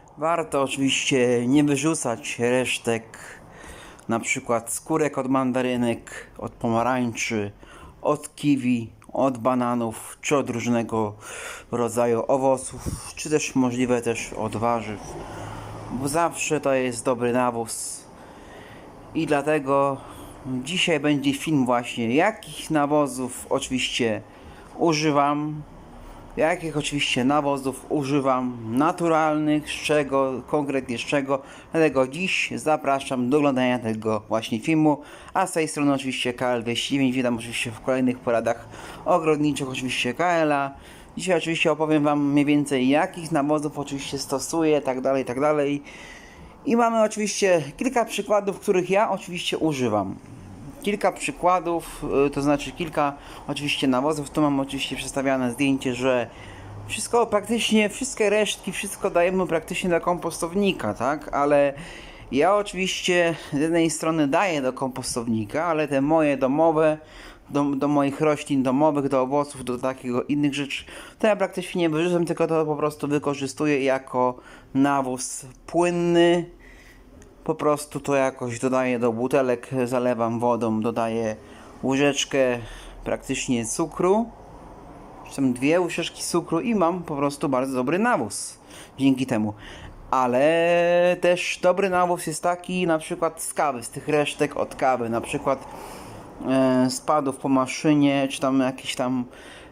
Warto oczywiście nie wyrzucać resztek, na przykład skórek od mandarynek, od pomarańczy, od kiwi, od bananów, czy od różnego rodzaju owoców, czy też możliwe też od warzyw, bo zawsze to jest dobry nawóz. I dlatego dzisiaj będzie film właśnie, jakich nawozów oczywiście używam, jakich oczywiście nawozów używam naturalnych, z czego, konkretnie z czego. Dlatego dziś zapraszam do oglądania tego właśnie filmu, a z tej strony oczywiście KL209, witam oczywiście w kolejnych poradach ogrodniczych oczywiście KL-a. Dzisiaj oczywiście opowiem Wam mniej więcej, jakich nawozów oczywiście stosuję, tak dalej. I mamy oczywiście kilka przykładów, których ja oczywiście używam. Kilka przykładów, to znaczy kilka oczywiście nawozów. Tu mam oczywiście przedstawiane zdjęcie, że wszystko praktycznie, wszystkie resztki, wszystko dajemy praktycznie do kompostownika, tak? Ale ja oczywiście z jednej strony daję do kompostownika, ale te moje domowe, do moich roślin domowych, do owoców, do takiego innych rzeczy, to ja praktycznie nie wyrzucam, tylko to po prostu wykorzystuję jako nawóz płynny. Po prostu to jakoś dodaję do butelek, zalewam wodą, dodaję łyżeczkę praktycznie cukru, czy tam 2 łyżeczki cukru i mam po prostu bardzo dobry nawóz dzięki temu. Ale też dobry nawóz jest taki na przykład z kawy, z tych resztek od kawy, na przykład spadów po maszynie, czy tam jakieś tam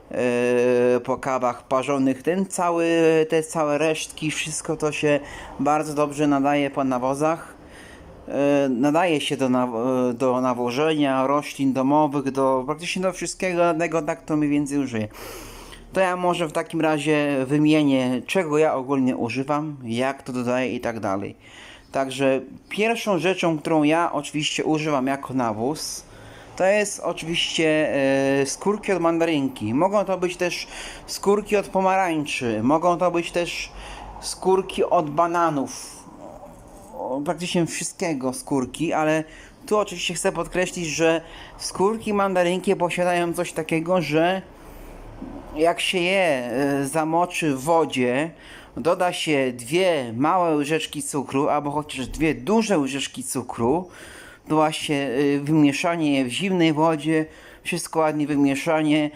po kawach parzonych, te całe resztki, wszystko to się bardzo dobrze nadaje po nawozach. Nadaje się do nawożenia roślin domowych, praktycznie do wszystkiego, dlatego tak to mniej więcej użyję. To ja może w takim razie wymienię, czego ja ogólnie używam, jak to dodaję i tak dalej. Także pierwszą rzeczą, którą ja oczywiście używam jako nawóz, to jest oczywiście skórki od mandarynki. Mogą to być też skórki od pomarańczy, mogą to być też skórki od bananów, praktycznie wszystkiego skórki, ale tu oczywiście chcę podkreślić, że skórki mandarynki posiadają coś takiego, że jak się je zamoczy w wodzie, doda się 2 małe łyżeczki cukru, albo chociaż 2 duże łyżeczki cukru, to właśnie wymieszanie je w zimnej wodzie, wszystko ładnie wymieszanie,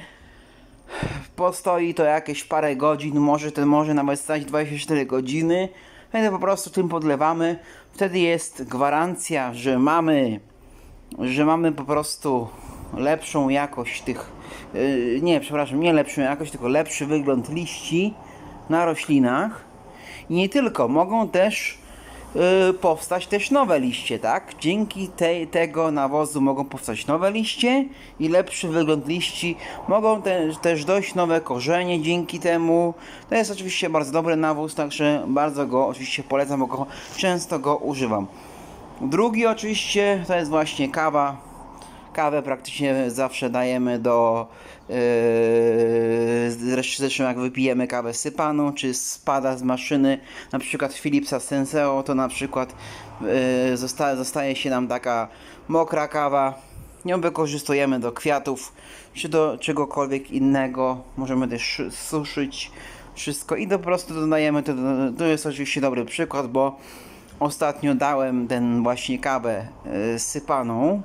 postoi to jakieś parę godzin, może nawet stać 24 godziny. Wtedy po prostu tym podlewamy. Wtedy jest gwarancja, że mamy po prostu lepszą jakość tych, nie lepszą jakość, tylko lepszy wygląd liści na roślinach. I nie tylko, mogą też powstać też nowe liście, tak? Dzięki tego nawozu mogą powstać nowe liście i lepszy wygląd liści, mogą też dojść nowe korzenie dzięki temu. To jest oczywiście bardzo dobry nawóz, także bardzo go oczywiście polecam, bo często go używam. Drugi oczywiście to jest właśnie kawa. Kawę praktycznie zawsze dajemy zresztą jak wypijemy kawę sypaną, czy spada z maszyny, na przykład Philipsa Senseo, to na przykład zostaje się nam taka mokra kawa. Ją wykorzystujemy do kwiatów, czy do czegokolwiek innego. Możemy też suszyć wszystko i po prostu dodajemy to jest oczywiście dobry przykład, bo ostatnio dałem ten właśnie kawę sypaną.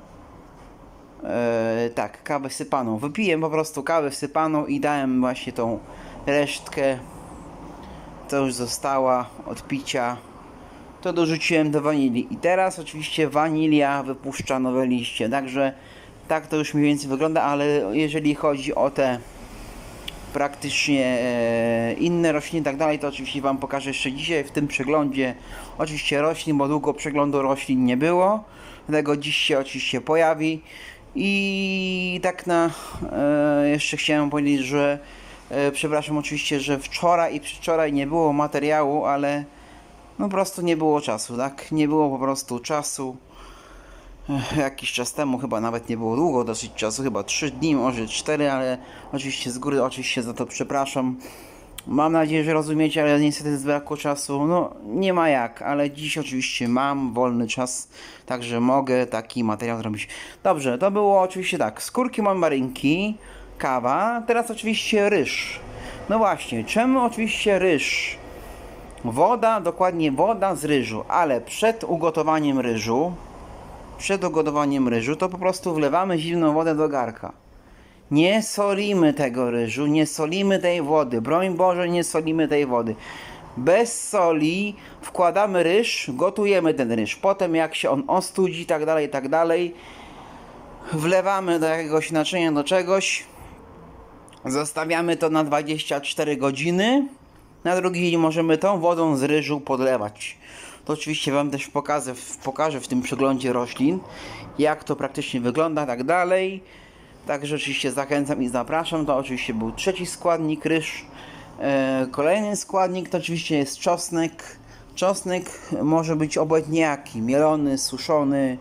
Tak, kawę sypaną. Wypiłem po prostu kawę sypaną i dałem właśnie tą resztkę, co już została od picia, to dorzuciłem do wanilii. I teraz oczywiście wanilia wypuszcza nowe liście, także tak to już mniej więcej wygląda, ale jeżeli chodzi o te praktycznie inne rośliny i tak dalej, to oczywiście Wam pokażę jeszcze dzisiaj w tym przeglądzie oczywiście roślin, bo długo przeglądu roślin nie było, dlatego dziś się oczywiście pojawi. I tak jeszcze chciałem powiedzieć, że przepraszam oczywiście, że wczoraj i przedwczoraj nie było materiału, ale no po prostu nie było czasu, tak? Nie było po prostu czasu. Jakiś czas temu, chyba nawet nie było długo dosyć czasu, chyba 3 dni, może 4, ale oczywiście z góry oczywiście za to przepraszam. Mam nadzieję, że rozumiecie, ale niestety zabrakło czasu. No nie ma jak, ale dziś oczywiście mam wolny czas, także mogę taki materiał zrobić. Dobrze, to było oczywiście tak, skórki mandarynki, kawa, teraz oczywiście ryż. No właśnie, czemu oczywiście ryż? Woda, dokładnie woda z ryżu, ale przed ugotowaniem ryżu to po prostu wlewamy zimną wodę do garka. Nie solimy tego ryżu, nie solimy tej wody. Broń Boże, nie solimy tej wody. Bez soli wkładamy ryż, gotujemy ten ryż. Potem jak się on ostudzi, tak dalej, wlewamy do jakiegoś naczynia, do czegoś. Zostawiamy to na 24 godziny. Na drugi dzień możemy tą wodą z ryżu podlewać. To oczywiście Wam też pokażę w tym przeglądzie roślin, jak to praktycznie wygląda, tak dalej. Także oczywiście zachęcam i zapraszam. To oczywiście był trzeci składnik, ryż. Kolejny składnik to oczywiście jest czosnek. Czosnek może być obojętnie jaki, mielony, suszony,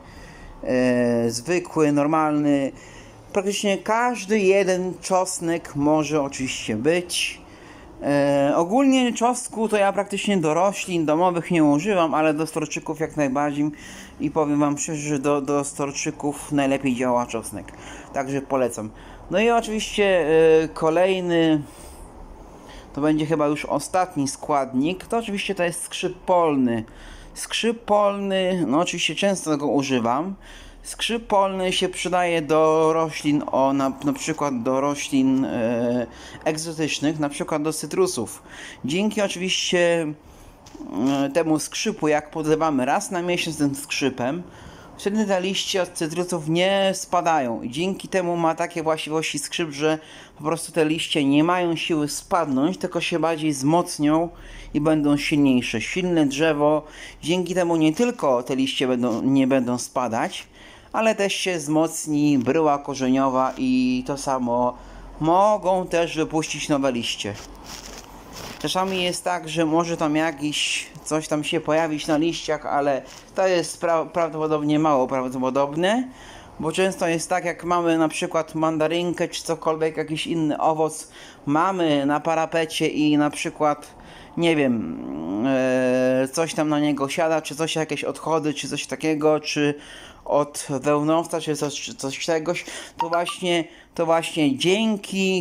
zwykły, normalny. Praktycznie każdy jeden czosnek może oczywiście być. Ogólnie czosnku to ja praktycznie do roślin domowych nie używam, ale do storczyków jak najbardziej i powiem Wam szczerze, że do storczyków najlepiej działa czosnek. Także polecam. No i oczywiście kolejny, to będzie chyba już ostatni składnik, to oczywiście to jest skrzyp polny. Skrzyp polny, no oczywiście często go używam. Skrzyp polny się przydaje do roślin, na przykład do roślin egzotycznych, na przykład do cytrusów. Dzięki oczywiście temu skrzypu, jak podlewamy raz na miesiąc tym skrzypem, wtedy te liście od cytrusów nie spadają. I dzięki temu ma takie właściwości skrzyp, że po prostu te liście nie mają siły spadnąć, tylko się bardziej wzmocnią i będą silniejsze. Silne drzewo, dzięki temu nie tylko te liście nie będą spadać, ale też się wzmocni bryła korzeniowa i to samo mogą też wypuścić nowe liście. Czasami jest tak, że może tam coś tam się pojawić na liściach, ale to jest prawdopodobnie mało prawdopodobne, bo często jest tak, jak mamy na przykład mandarynkę czy cokolwiek, jakiś inny owoc mamy na parapecie i na przykład nie wiem, coś tam na niego siada, czy coś, jakieś odchody, czy coś takiego, czy od wełnowca, czy coś czegoś, to właśnie dzięki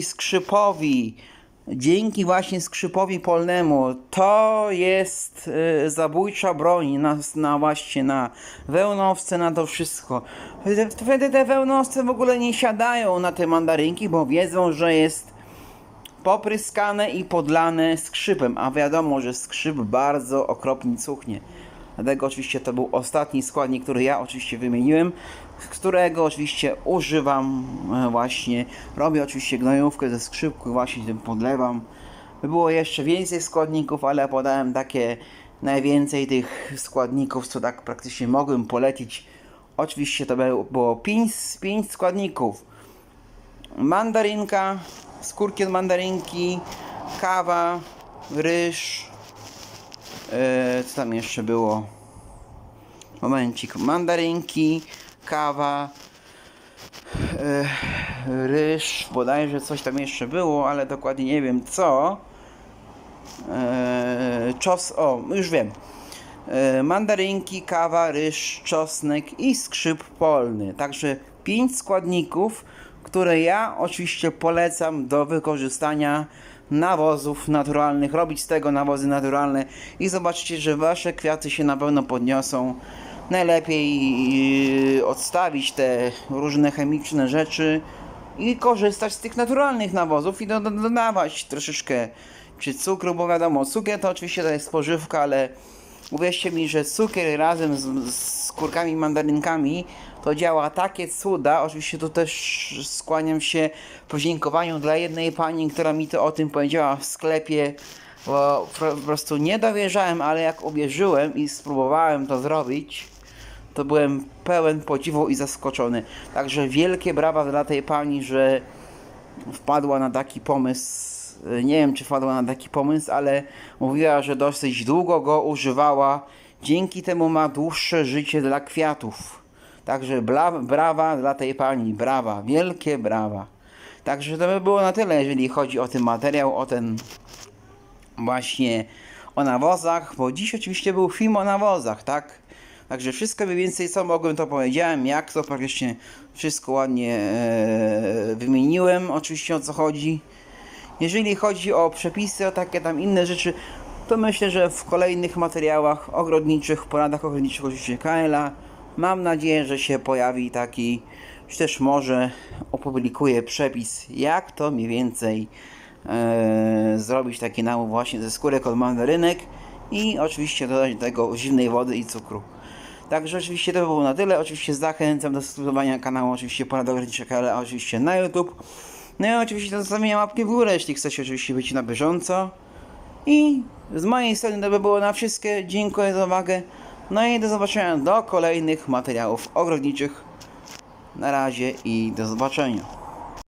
skrzypowi polnemu, to jest zabójcza broń właśnie na wełnowce, na to wszystko. Wtedy te wełnowce w ogóle nie siadają na te mandarynki, bo wiedzą, że jest popryskane i podlane skrzypem, a wiadomo, że skrzyp bardzo okropnie cuchnie. Dlatego oczywiście to był ostatni składnik, który ja oczywiście wymieniłem, którego oczywiście używam właśnie. Robię oczywiście gnojówkę ze skrzypku i właśnie tym podlewam. By było jeszcze więcej składników, ale podałem takie najwięcej tych składników, co tak praktycznie mogłem polecić. Oczywiście to było 5 składników. Mandarynka, skórki od mandarynki, kawa, ryż, co tam jeszcze było? Momencik. Mandarynki, kawa, ryż, bodajże coś tam jeszcze było, ale dokładnie nie wiem co. Już wiem. Mandarynki, kawa, ryż, czosnek i skrzyp polny. Także 5 składników, które ja oczywiście polecam do wykorzystania nawozów naturalnych, robić z tego nawozy naturalne i zobaczycie, że wasze kwiaty się na pewno podniosą. Najlepiej odstawić te różne chemiczne rzeczy i korzystać z tych naturalnych nawozów i dodawać troszeczkę czy cukru, bo wiadomo, cukier to oczywiście to jest spożywka, ale uwierzcie mi, że cukier razem z skórkami mandarynkami to działa takie cuda. Oczywiście tu też skłaniam się w podziękowaniu dla jednej pani, która mi to o tym powiedziała w sklepie, bo po prostu nie dowierzałem, ale jak uwierzyłem i spróbowałem to zrobić, to byłem pełen podziwu i zaskoczony. Także wielkie brawa dla tej pani, że wpadła na taki pomysł. Nie wiem, czy wpadła na taki pomysł, ale mówiła, że dosyć długo go używała. Dzięki temu ma dłuższe życie dla kwiatów. Także brawa dla tej pani, brawa, wielkie brawa. Także to by było na tyle, jeżeli chodzi o ten materiał, o nawozach, bo dziś oczywiście był film o nawozach, tak? Także wszystko mniej więcej co mogłem, to powiedziałem, jak to praktycznie wszystko ładnie wymieniłem, oczywiście o co chodzi. Jeżeli chodzi o przepisy, o takie tam inne rzeczy, to myślę, że w kolejnych materiałach ogrodniczych, poradach ogrodniczych oczywiście KL-a, mam nadzieję, że się pojawi taki, czy też może opublikuję przepis, jak to mniej więcej zrobić taki nałóg właśnie ze skórek od mandarynek i oczywiście dodać do tego zimnej wody i cukru. Także oczywiście to by było na tyle. Oczywiście zachęcam do subskrybowania kanału, oczywiście porady ogrodnicze KL-a, oczywiście na YouTube. No i oczywiście do zostawienia łapki w górę, jeśli chcecie oczywiście być na bieżąco. I z mojej strony to by było na wszystkie. Dziękuję za uwagę. No i do zobaczenia do kolejnych materiałów ogrodniczych. Na razie i do zobaczenia.